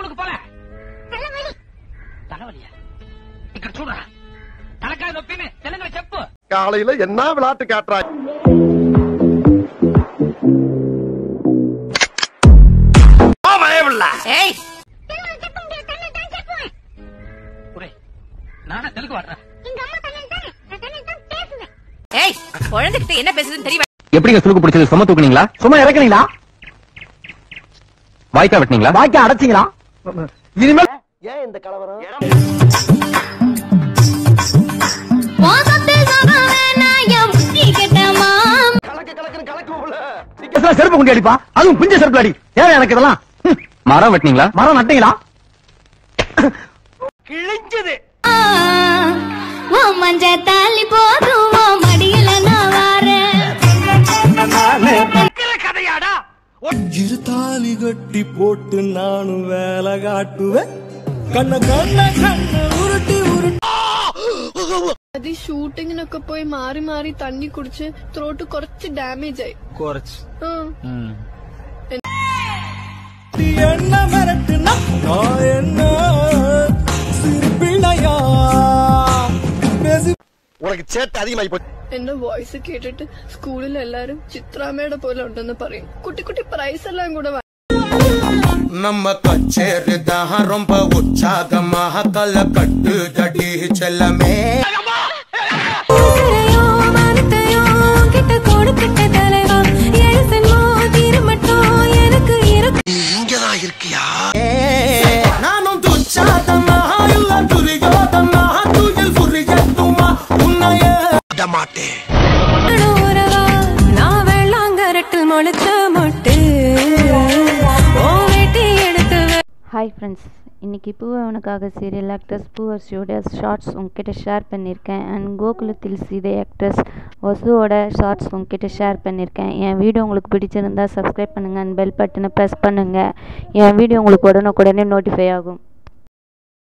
ஸ்கூலுக்கு போல தலைவலியா ఇక్కడ చూడరా తలకాయ నొప్పిని తెలంగాణ చెప్పు காலையில என்ன விளையாட்டு காட்டுறாய் ஏய் நானா தெலுங்கு வாடுறா ஏய் குழந்தைகிட்ட என்ன பேசுதுன்னு தெரியும் எப்படிங்க சுருக்கு பிடிச்சது சும்மா தூக்குனீங்களா சும்மா இறக்குனீங்களா வாய்க்கா வெட்டினீங்களா வாய்க்கா அடைச்சிங்களா இனிமேல் ஏன் இந்த கலவரம் செருப்பு கொண்டு அடிப்பா அதுவும் பிஞ்ச செருப்பு அடி ஏன் எனக்கு இதெல்லாம் மரம் வெட்டினீங்களா மரம் நட்டீங்களா கிழிஞ்சது மஞ்ச தாலி போதும் மடியில நான் வாரேன் கதையாடா இரு தாலி கட்டி போட்டு நானும் வேலை காட்டுவேன் கண்ண கண்ண கண்ண உருட்டி అది షూటింగ్ నొక్క పోయి మారి మారి తన్ని కుడిచి త్రోట్ కొరచి డ్యామేజ్ అయ్యి என்ன மிரட்டுனா நான் என்ன சிறுபிள்ளையா உனக்கு சேட்டை அதிகமாகி போச்சு എന്റെ വോയിസ് കേട്ടിട്ട് സ്കൂളിൽ എല്ലാരും ചിത്രാമ്മയുടെ പോലെ ഉണ്ടെന്ന് പറയും കുട്ടി കുട്ടി പ്രൈസ് എല്ലാം കൂടെ நம்ம கச்சேரி தான் ரொம்ப உற்சாகமாக கல கட்டு தடி செல்லமே இங்கதான் இருக்கியா நானும் துச்சாதமாக இல்ல துரியோதமாக துயில் புரியட்டுமா உன்னைய மாட்டேன் நான் வெள்ளாங்கரட்டில் முளைச்ச மொட்டு ஹாய் ஃப்ரெண்ட்ஸ், இன்றைக்கி பூவை உனக்காக சீரியல் ஆக்ட்ரஸ் பூவரசியோட ஷார்ட்ஸ் உங்ககிட்ட ஷேர் பண்ணியிருக்கேன். அண்ட் கோகுலத்தில் சீதை ஆக்ட்ரஸ் வசுவோட ஷார்ட்ஸ் உங்ககிட்ட ஷேர் பண்ணியிருக்கேன். என் வீடியோ உங்களுக்கு பிடிச்சிருந்தால் சப்ஸ்கிரைப் பண்ணுங்கள் அண்ட் பெல் பட்டனை ப்ரெஸ் பண்ணுங்கள். என் வீடியோ உங்களுக்கு உடனுக்குடனே நோட்டிஃபை ஆகும்.